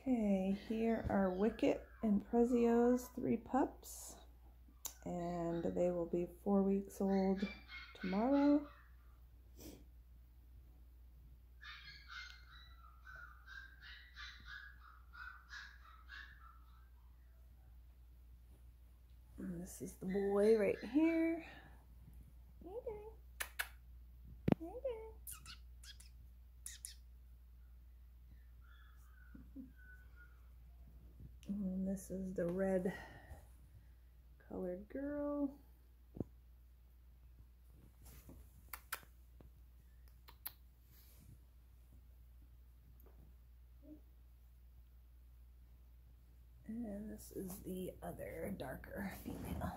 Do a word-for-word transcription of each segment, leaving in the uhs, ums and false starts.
Okay, here are Wicket and Prezio's three pups, and they will be four weeks old tomorrow. And this is the boy right here. Hey there. Hey there. And this is the red colored girl. And this is the other darker female.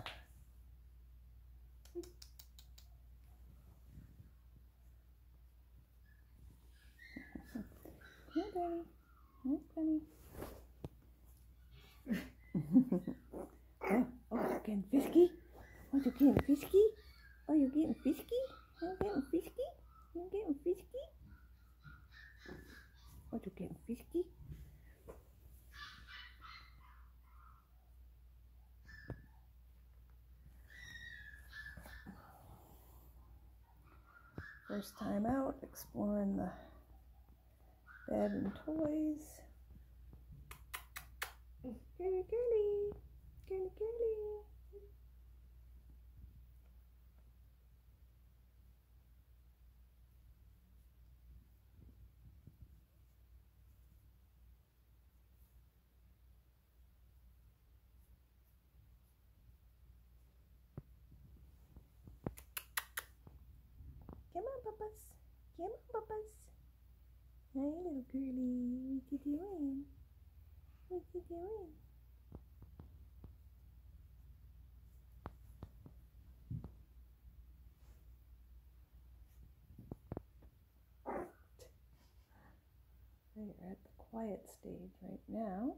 Hey, Bunny. Hey, Bunny. oh, oh, you're getting fisky? Oh, you're getting fisky? Oh, you're getting fisky? You're getting fisky? You're getting fisky? Oh, you're getting fisky? First time out, exploring the bed and toys. Girly, girly, girly, girly. Come on, Papas. Come on, Papas. Hey, little girly. What you doing? What you doing? They're at the quiet stage right now.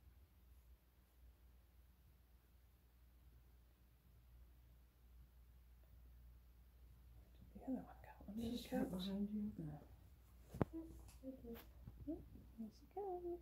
Where did the other one go? Under the couch? Behind you. No. Here she comes.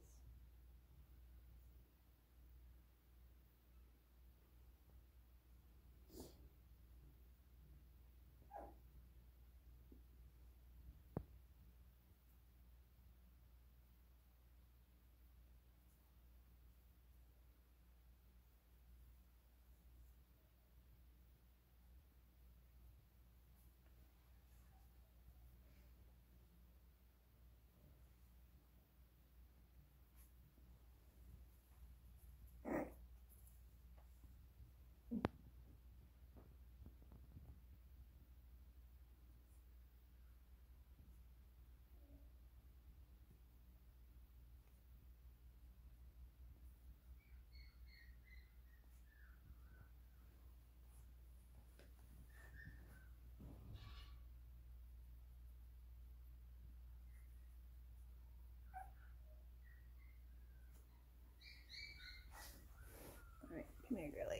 Alright, come here, girly.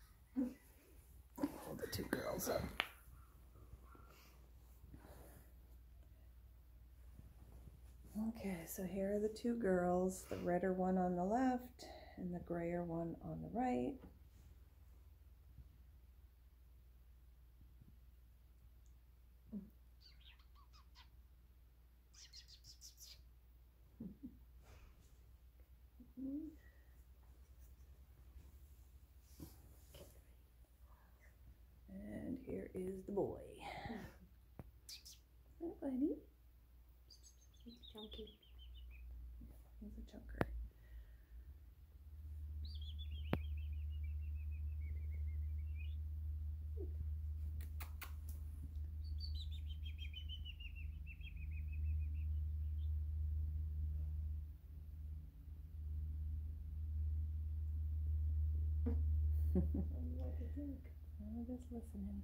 Hold the two girls up. Okay, so here are the two girls, the redder one on the left and the grayer one on the right. And here is the boy. Hi, buddy. Chunky. He's a chunker. What do you think? I'm just listening.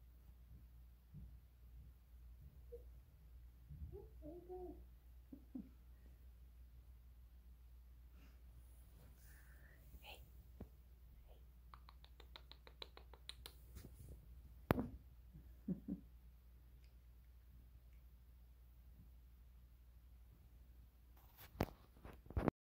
Very good.